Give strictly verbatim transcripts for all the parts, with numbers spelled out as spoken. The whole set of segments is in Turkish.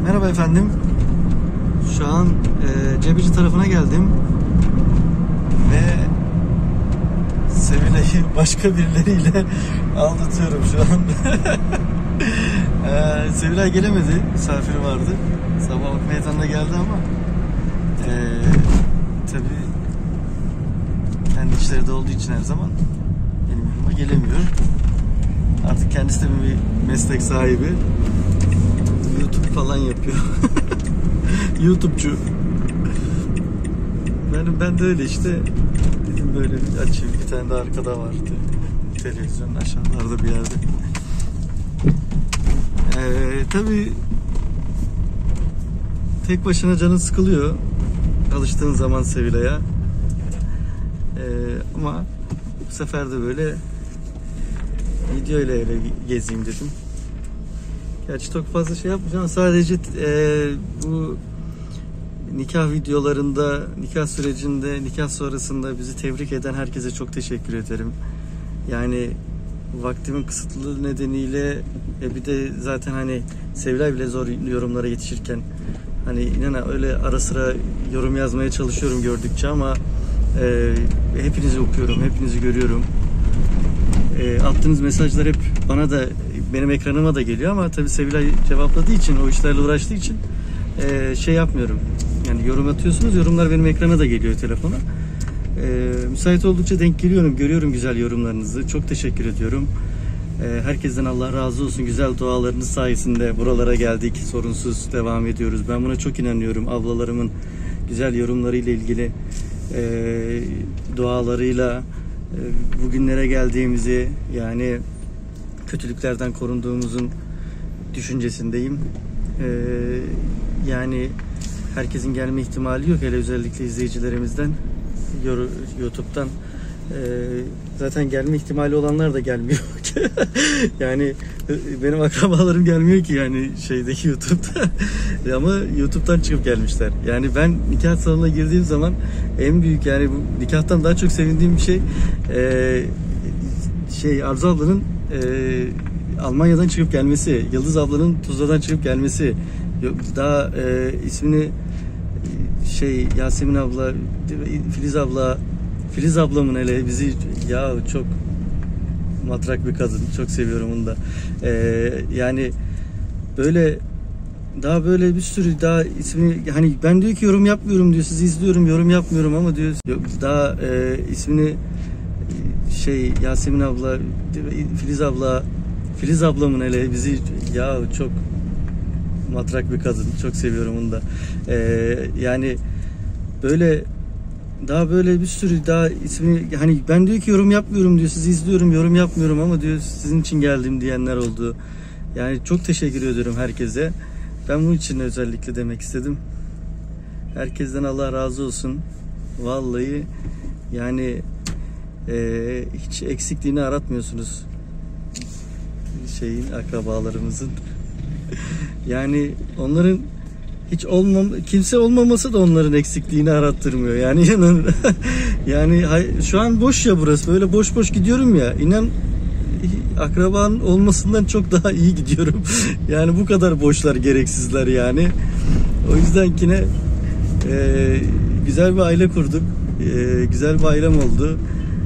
Merhaba efendim. Şu an e, Cebeci tarafına geldim ve Sevilay'ı başka birileriyle aldatıyorum şu an. e, Sevilay gelemedi, misafiri vardı. Sabahlık meydanına geldi ama e, tabii kendi işleri de olduğu için her zaman benim yanıma gelemiyor. Artık kendisi de bir meslek sahibi. YouTube falan yapıyor. YouTube'cu. Benim ben de öyle işte dedim böyle bir açayım. Bir tane de arkada vardı. Televizyonun aşağılarda bir yerde. Ee, tabii tek başına canın sıkılıyor. Alıştığın zaman Sevilay'a. Ee, ama bu sefer de böyle video ile öyle gezeyim dedim. Gerçi çok fazla şey yapmayacağım. Sadece e, bu nikah videolarında, nikah sürecinde, nikah sonrasında bizi tebrik eden herkese çok teşekkür ederim. Yani vaktimin kısıtlılığı nedeniyle e, bir de zaten hani Sevilay bile zor yorumlara yetişirken hani inan öyle ara sıra yorum yazmaya çalışıyorum gördükçe ama e, hepinizi okuyorum, hepinizi görüyorum. E, attığınız mesajlar hep bana da benim ekranıma da geliyor ama tabii Sevilay cevapladığı için, o işlerle uğraştığı için e, şey yapmıyorum. Yani yorum atıyorsunuz, yorumlar benim ekrana da geliyor telefona. E, müsait oldukça denk geliyorum, görüyorum güzel yorumlarınızı. Çok teşekkür ediyorum. E, herkesten Allah razı olsun. Güzel dualarınız sayesinde buralara geldik. Sorunsuz devam ediyoruz. Ben buna çok inanıyorum. Ablalarımın güzel yorumlarıyla ilgili e, dualarıyla e, bugünlere geldiğimizi, yani kötülüklerden korunduğumuzun düşüncesindeyim. Ee, yani herkesin gelme ihtimali yok. Hele özellikle izleyicilerimizden, YouTube'dan. Ee, zaten gelme ihtimali olanlar da gelmiyor. Yani benim akrabalarım gelmiyor ki yani şeydeki YouTube'da. Ama YouTube'dan çıkıp gelmişler. Yani ben nikah salonuna girdiğim zaman en büyük, yani bu nikahtan daha çok sevindiğim bir şey e, şey Arzu ablanın Ee, Almanya'dan çıkıp gelmesi, Yıldız ablanın Tuzla'dan çıkıp gelmesi, daha e, ismini şey Yasemin abla, Filiz abla, Filiz ablamın hele bizi, ya çok matrak bir kadın, çok seviyorum onu da. Ee, yani böyle daha böyle bir sürü daha ismini, hani ben diyor ki yorum yapmıyorum diyor, sizi izliyorum yorum yapmıyorum ama diyor daha e, ismini şey Yasemin abla, Filiz abla, Filiz ablamın hele bizi, ya çok matrak bir kadın, çok seviyorum onu da. Ee, yani böyle daha böyle bir sürü daha ismini, hani ben diyor ki yorum yapmıyorum diyor, sizi izliyorum yorum yapmıyorum ama diyor sizin için geldim diyenler oldu. Yani çok teşekkür ediyorum herkese. Ben bunun için özellikle demek istedim. Herkesten Allah razı olsun. Vallahi yani Ee, hiç eksikliğini aratmıyorsunuz şeyin, akrabalarımızın. Yani onların hiç olmam, kimse olmaması da onların eksikliğini arattırmıyor. Yani inan, yani şu an boş ya burası, böyle boş boş gidiyorum ya, inan akrabanın olmasından çok daha iyi gidiyorum. Yani bu kadar boşlar, gereksizler yani. O yüzden yine e, güzel bir aile kurduk. E, güzel bir ailem oldu.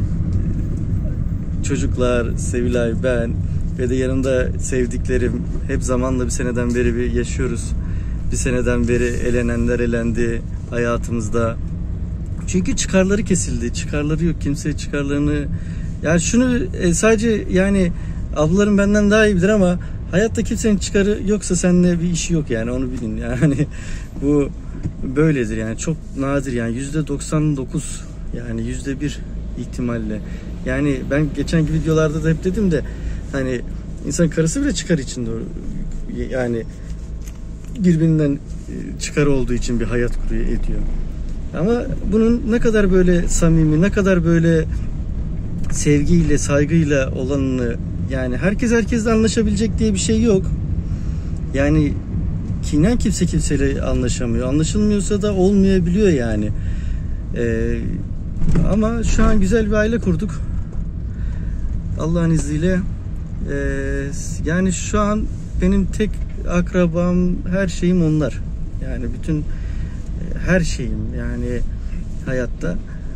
Çocuklar, Sevilay, ben ve de yanımda sevdiklerim, hep zamanla bir seneden beri bir yaşıyoruz. Bir seneden beri elenenler elendi hayatımızda. Çünkü çıkarları kesildi. Çıkarları yok. Kimse çıkarlarını... Yani şunu sadece, yani ablalarım benden daha iyi bilir ama hayatta kimsenin çıkarı yoksa seninle bir işi yok yani, onu bilin. Yani bu böyledir yani, çok nadir yani, yüzde doksan dokuz yani yüzde bir ihtimalle. Yani ben geçenki videolarda da hep dedim de hani insan karısı bile çıkar içinde, yani birbirinden çıkar olduğu için bir hayat kuruyor, ediyor. Ama bunun ne kadar böyle samimi, ne kadar böyle sevgiyle, saygıyla olanını, yani herkes herkesle anlaşabilecek diye bir şey yok. Yani kinen kimse kimseyle anlaşamıyor. Anlaşılmıyorsa da olmayabiliyor yani. Ee, ama şu an güzel bir aile kurduk. Allah'ın izniyle. Ee, yani şu an benim tek akrabam, her şeyim onlar. Yani bütün her şeyim yani hayatta.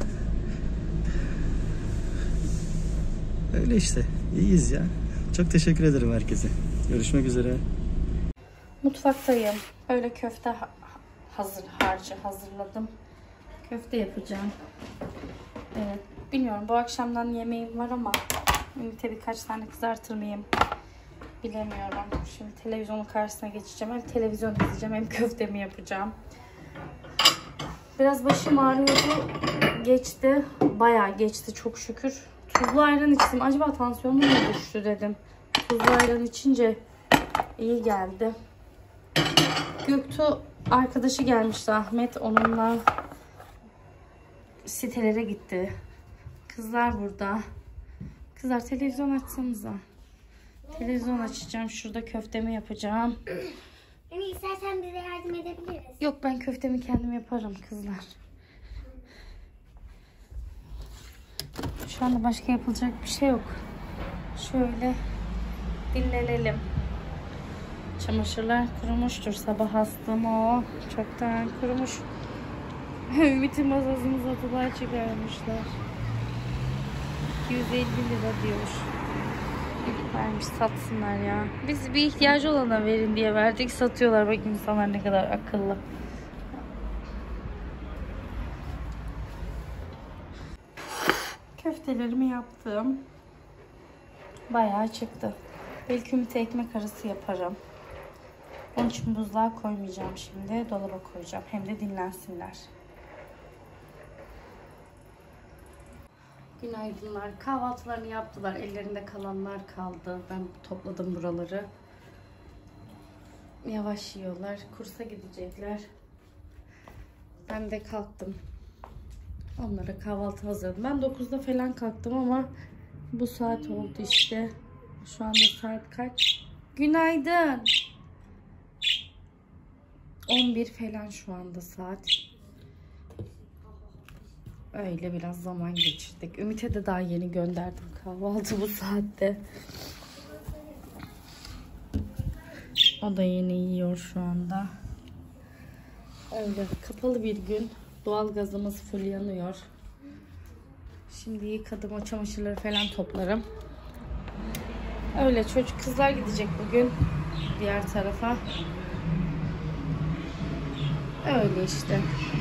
Öyle işte. İyiyiz ya. Çok teşekkür ederim herkese. Görüşmek üzere. Mutfaktayım. Böyle köfte hazır harcı hazırladım. Köfte yapacağım. Evet. Bilmiyorum, bu akşamdan yemeğim var ama Ümit'e birkaç tane kızartır mıyım bilemiyorum. Şimdi televizyonun karşısına geçeceğim. Hem televizyon izleyeceğim hem köftemi yapacağım. Biraz başım ağrıyordu. Geçti. Bayağı geçti çok şükür. Tuzlu ayran içtim. Acaba tansiyonum mu düştü dedim. Tuzlu ayran içince iyi geldi. Göktuğ arkadaşı gelmişti, Ahmet. Onunla sitelere gitti. Kızlar burada. Kızlar televizyon açsanıza. Televizyon açacağım. Şurada köftemi yapacağım. Yani istersen bize yardım edebiliriz. Yok, ben köftemi kendim yaparım kızlar. Şu anda başka yapılacak bir şey yok. Şöyle dinlenelim. Çamaşırlar kurumuştur. Sabah astım o. Çoktan kurumuş. Ümit'in masasını satılar çıkarmışlar. iki yüz elli lira diyor. Vermiş, satsınlar ya. Biz bir ihtiyacı olana verin diye verdik. Satıyorlar. Bak insanlar ne kadar akıllı. Köftelerimi yaptım. Bayağı çıktı. Belki Ümit'e ekmek arası yaparım. Onun için buzluğa koymayacağım şimdi. Dolaba koyacağım. Hem de dinlensinler. Günaydınlar. Kahvaltılarını yaptılar. Ellerinde kalanlar kaldı. Ben topladım buraları. Yavaş yiyorlar. Kursa gidecekler. Ben de kalktım. Onlara kahvaltı hazırladım. Ben dokuzda falan kalktım ama bu saat oldu işte. Şu anda saat kaç? Günaydın. on bir falan şu anda saat. Öyle biraz zaman geçirdik. Ümit'e de daha yeni gönderdim kahvaltı bu saatte. O da yeni yiyor şu anda. Öyle kapalı bir gün. Doğalgazımız full yanıyor. Şimdi yıkadım, o çamaşırları falan toplarım. Öyle, çocuk kızlar gidecek bugün diğer tarafa. Öyle işte.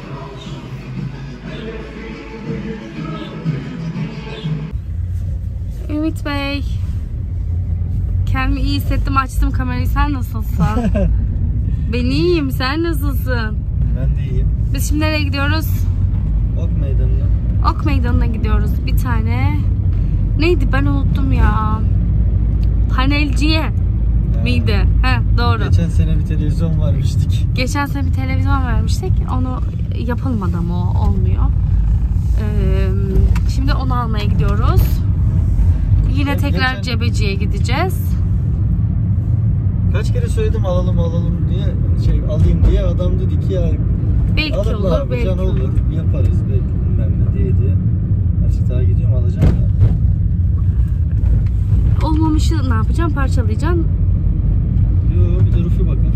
Ümit Bey, kendimi iyi hissettim, açtım kamerayı. Sen nasılsın? Ben iyiyim, sen nasılsın? Ben de iyiyim. Biz şimdi nereye gidiyoruz? Ok Meydanı'na. Ok Meydanı'na gidiyoruz. Bir tane neydi, ben unuttum ya. Panelciye ha. Miydi? He, doğru. Geçen sene bir televizyon vermiştik. Geçen sene bir televizyon vermiştik. Onu yapılmadı ama o olmuyor. Ee, şimdi onu almaya gidiyoruz. Yine tekrar geçen... Cebeci'ye gideceğiz. Kaç kere söyledim alalım alalım diye, şey alayım diye, adam dedi ki ya belki olur, abi, belki can olur, yaparız belki bilmem ne dedi. Açık daha gidiyorum, alacağım ya. Olmamışı ne yapacağım? Parçalayacaksın. Yok, bir de Rufi bakar.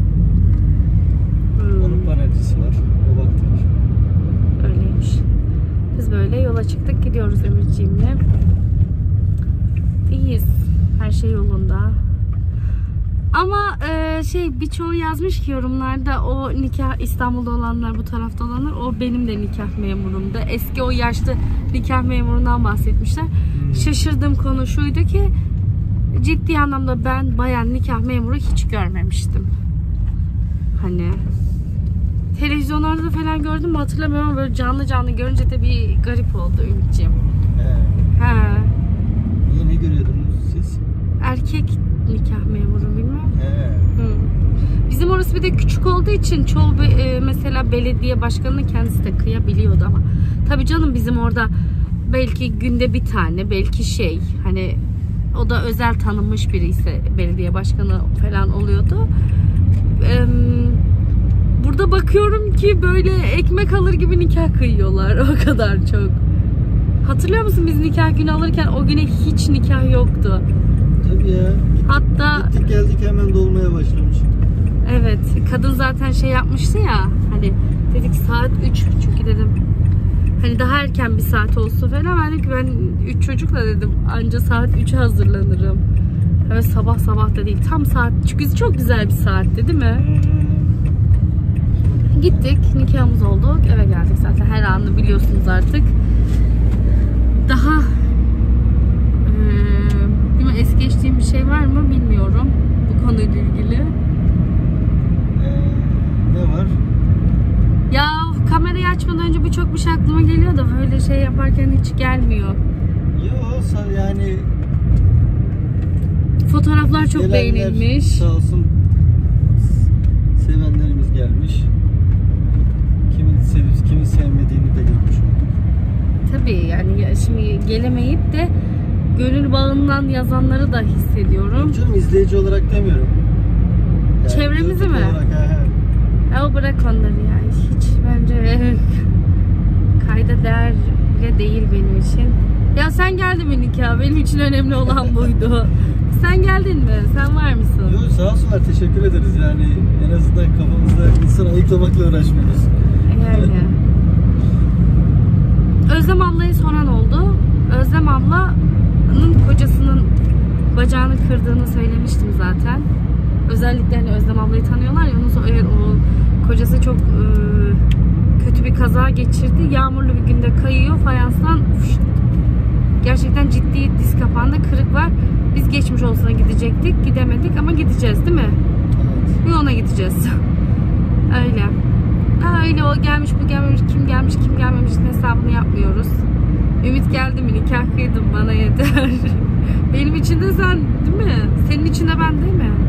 Hmm. Onun panelcisi var. O baktırır. Öyleymiş. Biz böyle yola çıktık. Gidiyoruz Ümitciğimle. İyiyiz. Her şey yolunda. Ama e, şey birçoğu yazmış ki yorumlarda, o nikah İstanbul'da olanlar, bu tarafta olanlar, o benim de nikah memurumdu. Eski o yaşlı nikah memurundan bahsetmişler. Hmm. Şaşırdığım konu şuydu ki ciddi anlamda ben bayan nikah memuru hiç görmemiştim. Hani televizyonlarda falan gördüm mü hatırlamıyorum ama böyle canlı canlı görünce de bir garip oldu Ümitciğim. He. He. Niye, ne görüyordunuz siz? Erkek nikah memuru bilmem. Hı. Bizim orası bir de küçük olduğu için çoğu e, mesela belediye başkanının kendisi de kıyabiliyordu ama. Tabii canım, bizim orada belki günde bir tane, belki şey hani o da özel tanınmış biri ise belediye başkanı falan oluyordu. Ee, burada bakıyorum ki böyle ekmek alır gibi nikah kıyıyorlar, o kadar çok. Hatırlıyor musun biz nikah günü alırken o güne hiç nikah yoktu. Tabii ya. Hatta Gittik geldik hemen dolmaya başlamış. evet, kadın zaten şey yapmıştı ya, hani dedik saat üç, çünkü dedim hani daha erken bir saat olsa falan, ben dedim ki ben üç çocukla dedim anca saat üçe hazırlanırım. Evet, sabah sabah da değil, tam saat, çünkü çok güzel bir saatti değil mi? Gittik, nikahımız oldu, eve geldik zaten, her anını biliyorsunuz artık. Daha e, es geçtiğim bir şey var mı bilmiyorum bu konuyla ilgili. Ee, ne var? Ya kamerayı açmadan önce birçok bir şey aklıma geliyor da böyle şey yaparken hiç gelmiyor. Yok yani Fotoğraflar çok gelenler, beğenilmiş. sağ olsun sevenlerimiz gelmiş. Kimin sevip kimin sevmediğini de görmüş olduk. Tabii yani ya şimdi gelemeyip de gönül bağından yazanları da hissediyorum. Canım, izleyici olarak demiyorum. Yani Çevremizi gördük mi? Olarak, he, he. E o bırak onları ya. Hiç bence kayda değer bile değil benim için. Ya sen geldin mi nikaha? Benim için önemli olan buydu. Sen geldin mi? Sen var mısın? Yok, sağ olsunlar, teşekkür ederiz. Yani en azından kafamızda insan ayıklamakla uğraşmıyoruz. Yani. Özlem ablayı soran oldu. Özlem ablanın kocasının bacağını kırdığını söylemiştim zaten. Özellikle hani Özlem ablayı tanıyorlar ya, onun eğer o kocası çok e, kötü bir kaza geçirdi. Yağmurlu bir günde kayıyor fayanstan. Fışt, gerçekten ciddi diz kapağında kırık var. Biz geçmiş olsuna gidecektik. Gidemedik ama gideceğiz değil mi? Evet. Bir ona gideceğiz. Öyle. Ha, öyle o gelmiş bu gelmemiş, kim gelmiş kim gelmemiş hesabını yapmıyoruz. Ümit geldi mi nikah kıydım, bana yeter. Benim için de sen değil mi? Senin için de ben değil mi?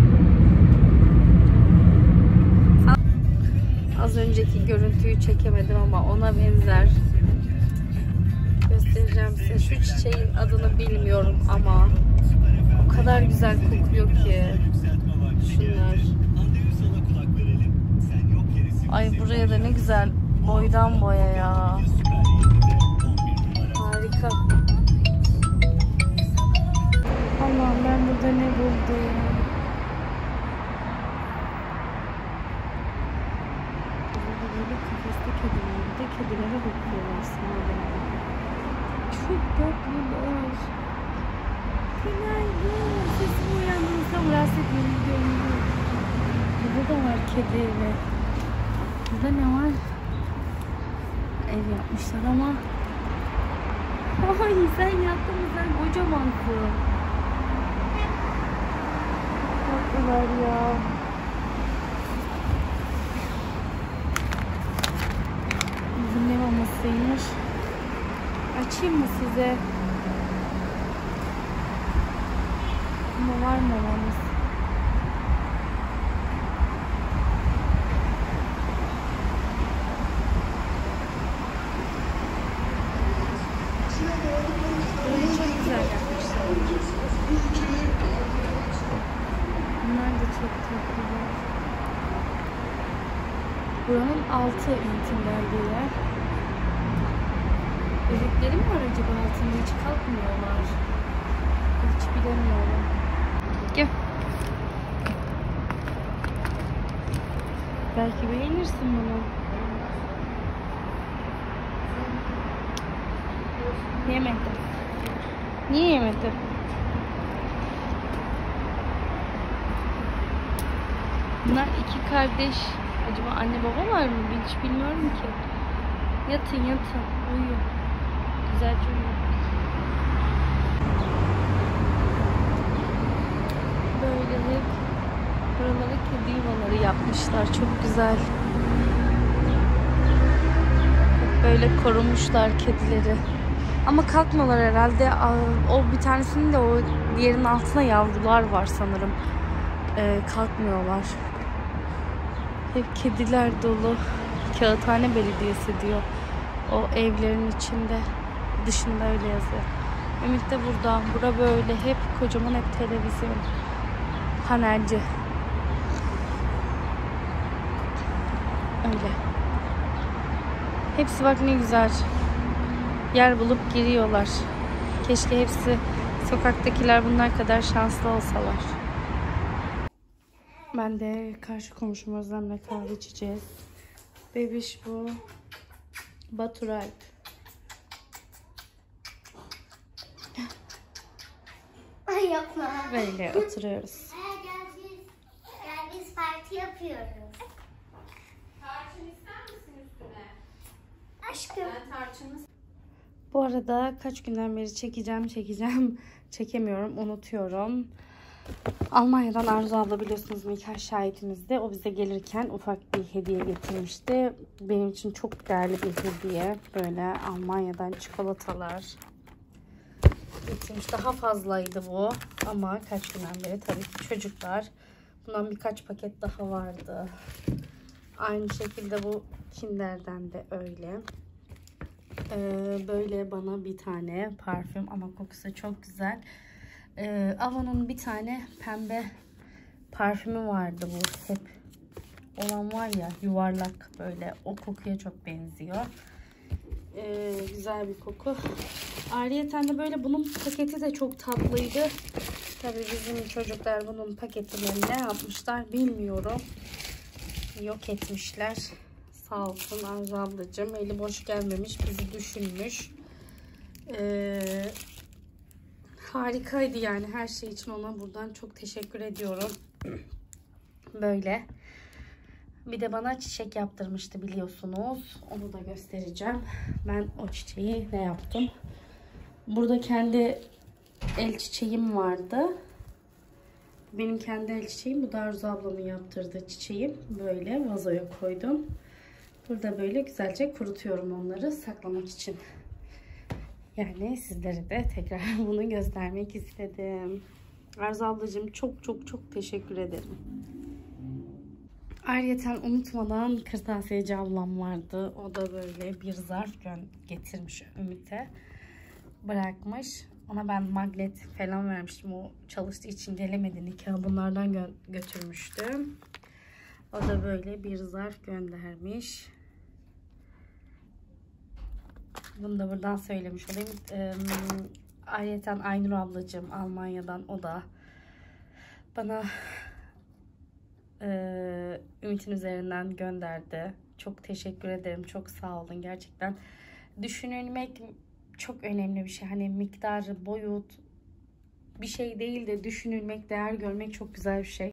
Az önceki görüntüyü çekemedim ama ona benzer. Göstereceğim size. Şu çiçeğin adını bilmiyorum ama o kadar güzel kokuyor ki. Şunlar. Ay buraya da ne güzel boydan boya ya. Harika. Allah'ım ben burada ne buldum. Böyle kafeste kediler, bir de kedilere bakıyorlar sanırım. Çok tatlılar. Günaydın. Sesimi uyandırırsam rahatsız etmeyin. Gidiyorum. Burada da var kedi evi. Burada ne var? Ev yapmışlar ama. Ay sen yattın, sen kocamansın. Tatlılar ya. Bizim ne mamasıymış? Açayım mı size? Ama var mı mamamız? Böyle çok güzel yapmışlar. Bunlar da çok tatlılar. Buranın altı Ümit'in geldiği yer. Bebekleri mi var acaba altında? Hiç kalkmıyorlar. Hiç bilemiyorum. Gel. Belki beğenirsin bunu. Yemedim. Niye yemedim? Bunlar iki kardeş. Acaba anne baba var mı? Hiç bilmiyorum ki. Yatın yatın. Uyuyun. Güzelce uyuyun. Böyle hep buralara kedi yuvaları yapmışlar. Çok güzel. Böyle korumuşlar kedileri. Ama kalkmıyorlar herhalde. O bir tanesinin de o diğerinin altına yavrular var sanırım. Ee, kalkmıyorlar. Hep kediler dolu. Kağıthane Belediyesi diyor. O evlerin içinde. Dışında öyle yazıyor. Ümit de burada. Bura böyle hep kocaman, hep televizyon. Panerci. Öyle. Hepsi bak ne güzel. Yer bulup giriyorlar. Keşke hepsi sokaktakiler bunlar kadar şanslı olsalar. Ben de karşı komşum Özlem'le kahve içeceğiz. Bebiş bu. Baturalp. Ay yapma. Böyle oturuyoruz. Ee, gel biz, gel biz parti yapıyoruz. Tarçın ister misin üstüne? Aşkım. Ben tarçınlı. Bu arada kaç günden beri çekeceğim çekeceğim. Çekemiyorum, unutuyorum. Almanya'dan Arzu abla biliyorsunuz nikah şahidimizdi. O bize gelirken ufak bir hediye getirmişti. Benim için çok değerli bir hediye. Böyle Almanya'dan çikolatalar getirmiş. Daha fazlaydı bu. Ama kaç günden beri tabii ki çocuklar. Bundan birkaç paket daha vardı. Aynı şekilde bu Kinder'den de öyle. Ee, böyle bana bir tane parfüm ama kokusu çok güzel. Ee, Avon'un bir tane pembe parfümü vardı, bu hep olan var ya, yuvarlak böyle, o kokuya çok benziyor. Ee, güzel bir koku. Ayrıyeten de böyle bunun paketi de çok tatlıydı. Tabii bizim çocuklar bunun paketini ne yapmışlar bilmiyorum. Yok etmişler. Sağ olsun Arzu ablacığım. Eli boş gelmemiş. Bizi düşünmüş. Ee, harikaydı yani. Her şey için ona buradan çok teşekkür ediyorum. Böyle. Bir de bana çiçek yaptırmıştı biliyorsunuz. Onu da göstereceğim. Ben o çiçeği ne yaptım? Burada kendi el çiçeğim vardı. Benim kendi el çiçeğim. Bu da Arzu ablamın yaptırdığı çiçeğim. Böyle vazoya koydum. Burada böyle güzelce kurutuyorum onları saklamak için. Yani sizlere de tekrar bunu göstermek istedim. Arzu ablacığım çok çok çok teşekkür ederim. Ayrıca unutmadan kırtasiyeci ablam vardı. O da böyle bir zarf getirmiş Ümit'e. Bırakmış. Ona ben magnet falan vermiştim. O çalıştığı için gelemedi nikah. Bunlardan gö götürmüştüm. O da böyle bir zarf göndermiş. Bunu da buradan söylemiş olayım. Ee, ayrıca Aynur ablacığım Almanya'dan, o da bana e, Ümit'in üzerinden gönderdi. Çok teşekkür ederim. Çok sağ olun. Gerçekten düşünülmek çok önemli bir şey. Hani miktar, boyut bir şey değil de düşünülmek, değer görmek çok güzel bir şey.